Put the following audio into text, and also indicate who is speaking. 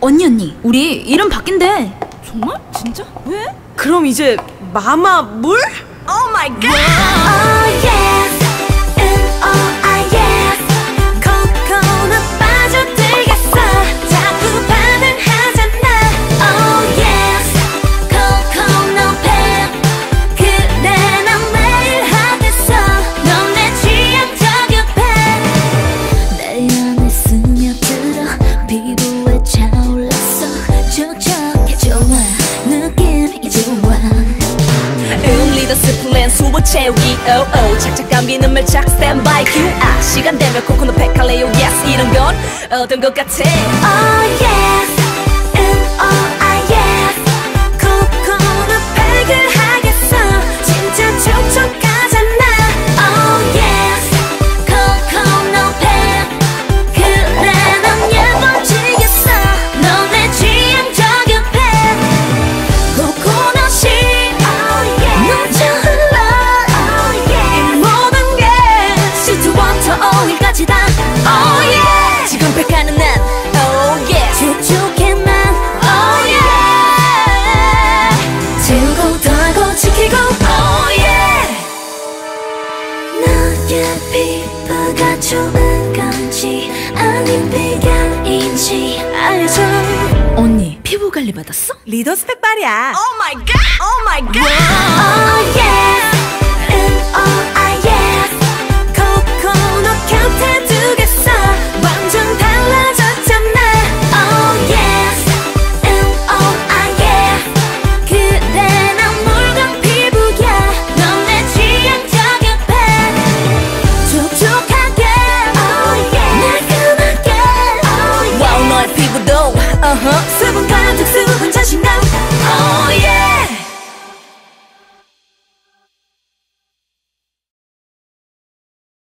Speaker 1: 언니 우리 이름 바뀐대.
Speaker 2: 정말? 진짜? 왜?
Speaker 3: 그럼 이제 마마 물?
Speaker 2: Oh my god!
Speaker 4: Oh yes, oh yes. 코코넛 빠져들겠어. 자꾸 반응하잖아. Oh yes, 코코넛 팩. 그래 난 매일 하겠어. 넌 내 취향 저격해. 내 안에 스며들어 피부에 차올랐어. 촉촉해 좋아. 느낌이 좋아.
Speaker 2: 리더스 플랜 수분 채우기 oh 착착감 비는 밀착 스탠바이 큐 시간 되면 코코넛 팩 할래요 yes 이런 건 얻은 것 같아
Speaker 4: Oh yes, oh yes. 코코넛 팩을 하겠어. 진짜 촉촉하잖아. Oh yes, 코코넛 팩. 그래 넌 예뻐지겠어. 넌 내 취향 저격해. 코코넛이 넘쳐 흘러. 이 모든 게 시트부터 오일까지 다. Oh yeah.
Speaker 2: 지금 팩하는 난 oh yes
Speaker 4: 촉촉해 난 oh yeah. 지우고 덜고 지키고 oh yeah. 너의 피부가 좋은 건지 아닌 비결인지 알려줘.
Speaker 2: 언니 피부 관리 받았어?
Speaker 3: 리더스 팩발이야.
Speaker 2: Oh my god! Oh my god!
Speaker 4: Oh